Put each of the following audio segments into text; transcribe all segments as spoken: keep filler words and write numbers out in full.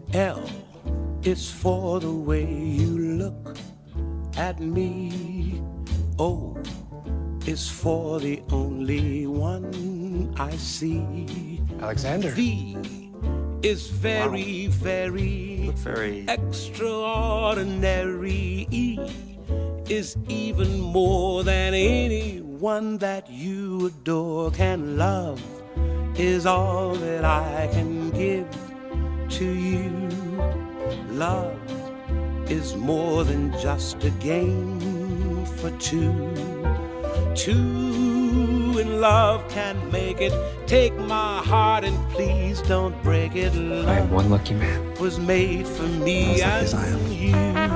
L is for the way you look at me. O is for the only one I see. Alexander. V is very, Wow. very, Look very extraordinary. E is even more than anyone that you adore can love. Is all that I can give to you. Love is more than just a game for two. Two in love can make it. Take my heart and please don't break it. Love I am one lucky man. was made for me As lucky and as I am. you.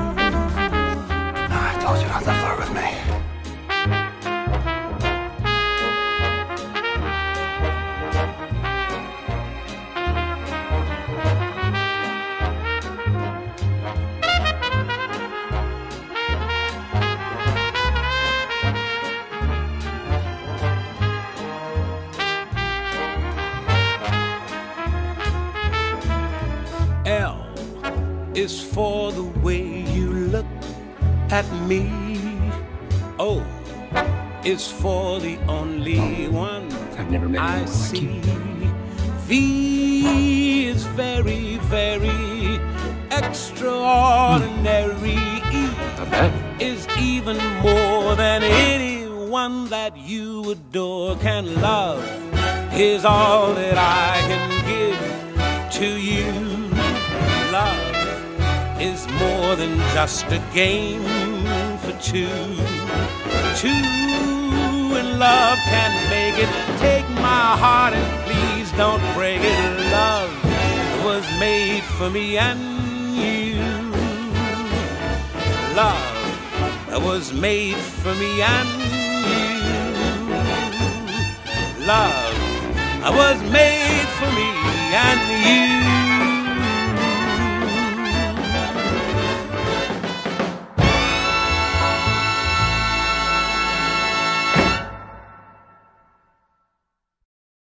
I told you not to flirt with me. L is for the way you look at me. O is for the only one I've never met I anyone like see. you. V is very, very extraordinary. E I bet. is even more than anyone that you adore can love. Is all that I can give to you. Love is more than just a game for two. Two in love can make it. Take my heart and please don't break it. Love was made for me and you. Love was made for me and you. Love was made for me and you.